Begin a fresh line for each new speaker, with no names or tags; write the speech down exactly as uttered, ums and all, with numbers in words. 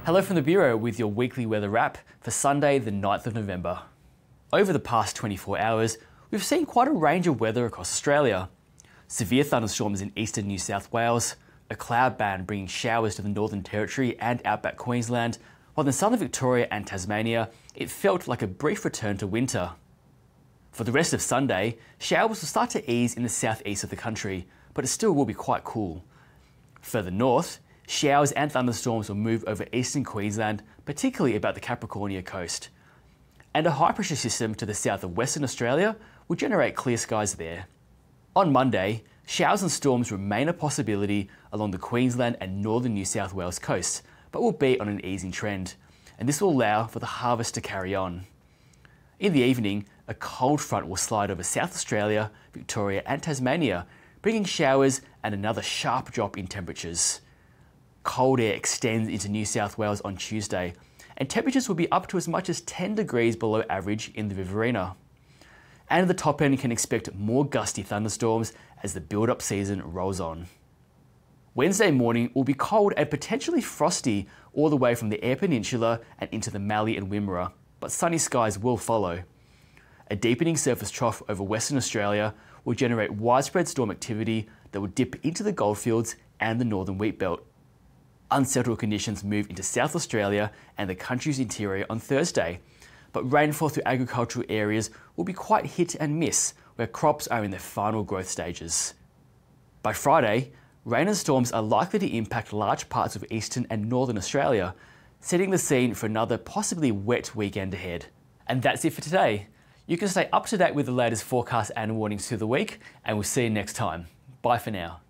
Hello from the Bureau with your weekly weather wrap for Sunday the ninth of November. Over the past twenty-four hours, we've seen quite a range of weather across Australia. Severe thunderstorms in eastern New South Wales, a cloud band bringing showers to the Northern Territory and outback Queensland, while in southern Victoria and Tasmania, it felt like a brief return to winter. For the rest of Sunday, showers will start to ease in the southeast of the country, but it still will be quite cool. Further north, showers and thunderstorms will move over eastern Queensland, particularly about the Capricornia coast. And a high pressure system to the south of Western Australia will generate clear skies there. On Monday, showers and storms remain a possibility along the Queensland and northern New South Wales coasts, but will be on an easing trend, and this will allow for the harvest to carry on. In the evening, a cold front will slide over South Australia, Victoria and Tasmania, bringing showers and another sharp drop in temperatures. Cold air extends into New South Wales on Tuesday, and temperatures will be up to as much as ten degrees below average in the Riverina. And at the top end, you can expect more gusty thunderstorms as the build-up season rolls on. Wednesday morning will be cold and potentially frosty all the way from the Eyre Peninsula and into the Mallee and Wimmera, but sunny skies will follow. A deepening surface trough over Western Australia will generate widespread storm activity that will dip into the goldfields and the northern wheat belt. Unsettled conditions move into South Australia and the country's interior on Thursday, but rainfall through agricultural areas will be quite hit and miss, where crops are in their final growth stages. By Friday, rain and storms are likely to impact large parts of eastern and northern Australia, setting the scene for another possibly wet weekend ahead. And that's it for today. You can stay up to date with the latest forecasts and warnings through the week, and we'll see you next time. Bye for now.